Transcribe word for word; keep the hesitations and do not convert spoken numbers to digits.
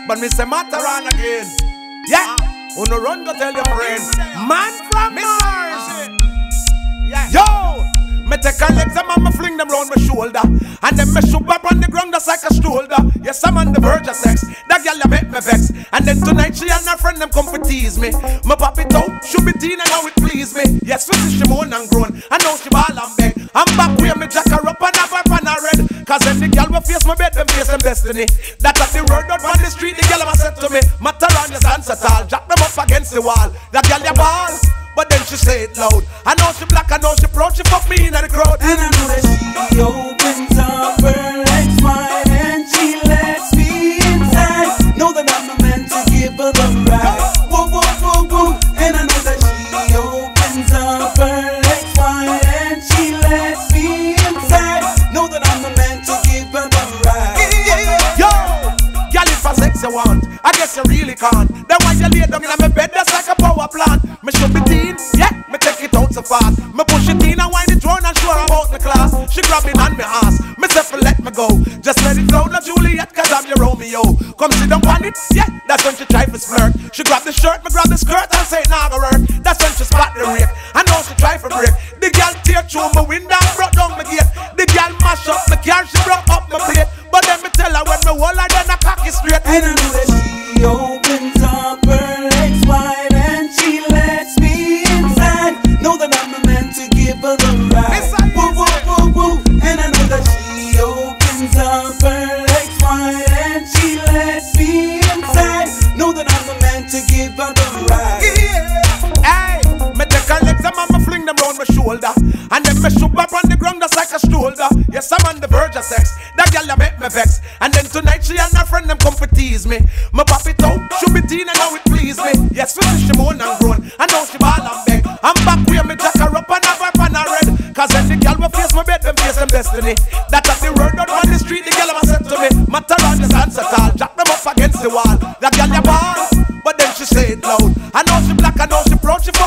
but me say matter on again. Yeah, who no run go tell your friend. Man from Mars. Yeah. Yo, me take a legs and me fling them round my shoulder, and then me shoot up on the ground just like a shoulder. Yes, I'm on the verge of sex. That girl that make me vex, and then tonight she and her friend them come to tease me. Me pop it out, she be teen and how it please me. Yes, we see she moan and groan, I know she ball and beg. I'm back where me jack her up and have her pan her red. Cause then the girl will face my bed, them face them destiny. That at the word out on the street, the girl ever said to me, matter on your dance at all, jack them up against the wall. That girl ya ball, but then she say it loud. I know she black, I know she proud, she fuck me in the crowd. And I know that she opens up her legs wide and she lets me inside. Know that I'm the man to give her the ride. Whoa, whoa, whoa, whoa. And I know that she opens up her legs wide and she lets me inside. Know that I'm the man to give her the ride. Yo, girl, if for sex you want, I guess you really can't. Then why you lay down in my bed, that's like a power plant. Me should be teen, yeah, me take it out so fast. Me push it in and wind it round and show her about the class. She grab it on me ass, me say for let me go. Just let it flow, not Juliet, cause I'm your Romeo. Come sit down on it, yeah, that's when she try to flirt. She grab the shirt, me grab the skirt and say it nah go work. That's when she spot the rake, I know she try for break. The girl tear through my window and broke down my gate. The girl mash up my car, she broke up my plate. But then me tell her when me hold her, then I cock it straight. And I know that she opens up her legs wide and she lets me inside. Know that I'm the man to give her the ride. Woo, woo, woo, woo. And I know that she opens up her legs wide and she lets me inside. Know that I'm the man to give her the ride. Hey, me take her legs and me fling them round my shoulder, and then me shoot up on the ground just like a shoulder. Yes, I'm on the verge of sex. That girl that make me vex, and then tonight she and her friend them come to tease me. Me pop it out, she be teen and how it please me. Yes, we see she moan and groan, I know she ball and beg. I'm back where me jack her up and have her pan her red. Cause then the girl will face my bed, them face them destiny. That at the word out on the street, the girl ever said to me, matter on the dance at all, jack them up against the wall. That girl ya ball, but then she say it loud. I know she black, I know she proud, she